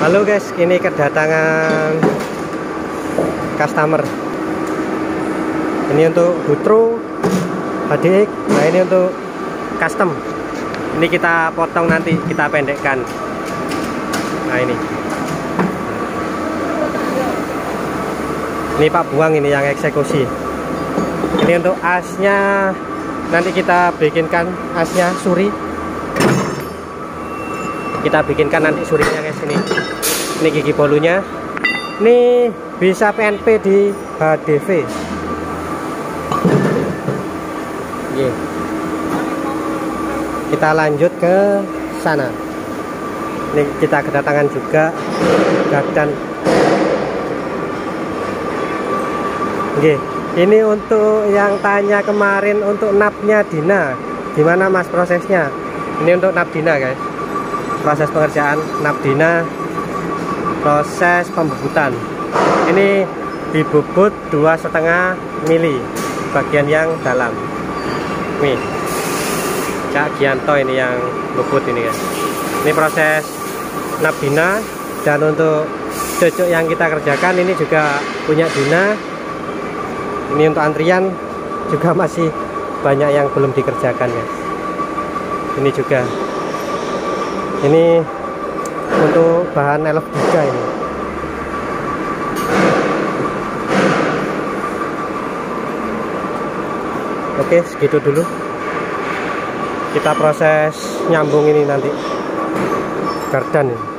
Halo guys, ini kedatangan customer. Ini untuk Butro HDX. Nah, ini untuk custom. Ini kita potong nanti, kita pendekkan. Nah, ini Pak Buang ini yang eksekusi. Ini untuk asnya, nanti kita bikinkan asnya suri. Kita bikinkan nanti surinya guys. Ini gigi bolunya. Ini bisa PNP di HDV. Kita lanjut ke sana. Ini kita kedatangan juga gadan. Ini untuk yang tanya kemarin untuk napnya Dina, gimana mas prosesnya? Ini untuk nap Dina guys, proses pengerjaan nap Dina, proses pembubutan. Ini dibubut 2,5 mili bagian yang dalam. Nih Cak Gianto ini yang bubut ini guys. Ini proses nap Dina. Dan untuk cocok yang kita kerjakan ini juga punya Dina. Ini untuk antrian juga masih banyak yang belum dikerjakan guys. Ini juga, ini untuk bahan elf juga ini. Oke, segitu dulu. Kita proses nyambung ini nanti gardan ini.